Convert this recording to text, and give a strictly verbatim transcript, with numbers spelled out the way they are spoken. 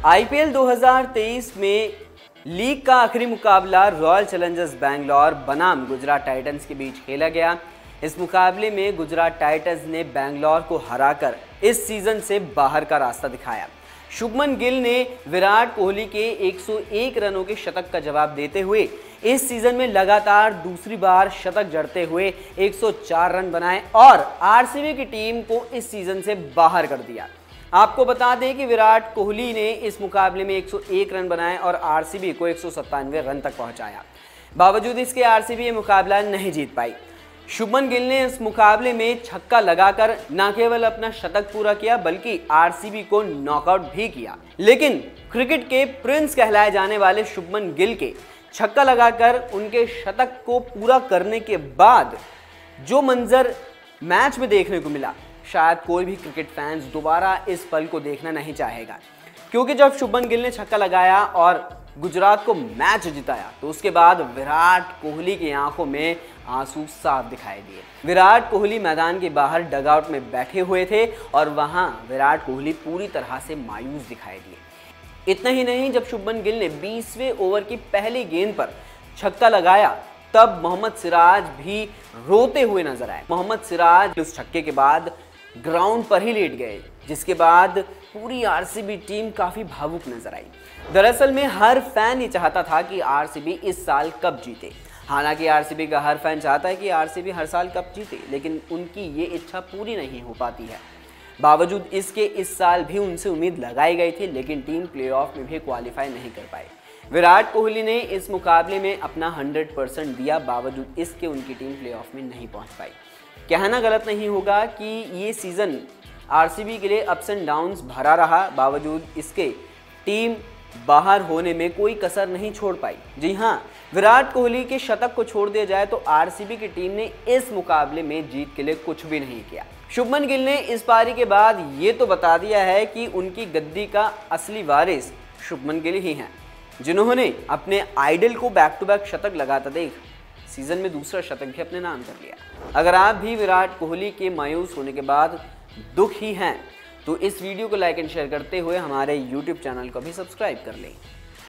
IPL दो हज़ार तेईस में लीग का आखिरी मुकाबला रॉयल चैलेंजर्स बैंगलोर बनाम गुजरात टाइटंस के बीच खेला गया। इस मुकाबले में गुजरात टाइटंस ने बैंगलोर को हराकर इस सीजन से बाहर का रास्ता दिखाया। शुभमन गिल ने विराट कोहली के एक सौ एक रनों के शतक का जवाब देते हुए इस सीजन में लगातार दूसरी बार शतक जड़ते हुए एक सौ चार रन बनाए और आरसीबी की टीम को इस सीजन से बाहर कर दिया। आपको बता दें कि विराट कोहली ने इस मुकाबले में एक सौ एक रन बनाए और आरसीबी को एक सौ सत्तानवे रन तक पहुंचाया। बावजूद इसके आरसीबी ये मुकाबला नहीं जीत पाई। शुभमन गिल ने इस मुकाबले में छक्का लगाकर न केवल अपना शतक पूरा किया बल्कि आरसीबी को नॉकआउट भी किया। लेकिन क्रिकेट के प्रिंस कहलाए जाने वाले शुभमन गिल के छक्का लगाकर उनके शतक को पूरा करने के बाद जो मंजर मैच में देखने को मिला, शायद कोई भी क्रिकेट फैंस दोबारा इस पल को देखना नहीं चाहेगा। क्योंकि जब शुभमन गिल ने छक्का लगाया और गुजरात को मैच जिताया तो उसके बाद विराट कोहली की आंखों में आंसू साफ दिखाई दिए। विराट कोहली मैदान के बाहर डगआउट में बैठे हुए थे और वहां विराट कोहली पूरी तरह से मायूस दिखाई दिए। इतना ही नहीं, जब शुभमन गिल ने बीसवें ओवर की पहली गेंद पर छक्का लगाया तब मोहम्मद सिराज भी रोते हुए नजर आए। मोहम्मद सिराज उस छक्के के बाद ग्राउंड पर ही लेट गए, जिसके बाद पूरी आरसीबी टीम काफी भावुक नजर आई। दरअसल में हर फैन ये चाहता था कि आरसीबी इस साल कप जीते। हालांकि आरसीबी का हर फैन चाहता है कि आरसीबी हर साल कप जीते, लेकिन उनकी ये इच्छा पूरी नहीं हो पाती है। बावजूद इसके इस साल भी उनसे उम्मीद लगाई गई थी, लेकिन टीम प्लेऑफ में भी क्वालिफाई नहीं कर पाई। विराट कोहली ने इस मुकाबले में अपना हंड्रेड परसेंट दिया, बावजूद इसके उनकी टीम प्लेऑफ में नहीं पहुंच पाई। कहना गलत नहीं होगा कि ये सीज़न आरसीबी के लिए अप्स एंड डाउन्स भरा रहा, बावजूद इसके टीम बाहर होने में कोई कसर नहीं छोड़ पाई। जी हाँ, विराट कोहली के शतक को छोड़ दिया जाए तो आरसीबी की टीम ने इस मुकाबले में जीत के लिए कुछ भी नहीं किया। शुभमन गिल ने इस पारी के बाद ये तो बता दिया है कि उनकी गद्दी का असली वारिस शुभमन गिल ही हैं, जिन्होंने अपने आइडल को बैक टू बैक शतक लगाता देख सीजन में दूसरा शतक भी अपने नाम कर लिया। अगर आप भी विराट कोहली के मायूस होने के बाद दुख ही हैं तो इस वीडियो को लाइक एंड शेयर करते हुए हमारे यूट्यूब चैनल को भी सब्सक्राइब कर लें।